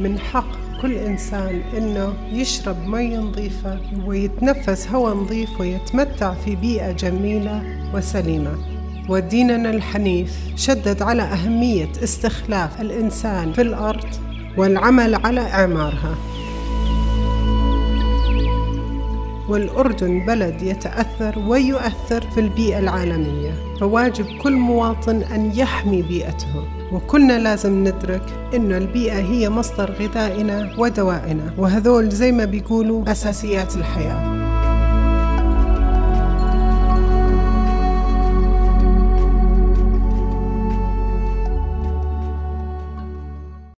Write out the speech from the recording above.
من حق كل إنسان إنه يشرب مي نظيفة ويتنفس هواء نظيف ويتمتع في بيئة جميلة وسليمة. وديننا الحنيف شدد على أهمية استخلاف الإنسان في الأرض والعمل على إعمارها. والأردن بلد يتأثر ويؤثر في البيئة العالمية، فواجب كل مواطن أن يحمي بيئته. وكلنا لازم ندرك إنه البيئة هي مصدر غذائنا ودوائنا، وهذول زي ما بيقولوا أساسيات الحياة.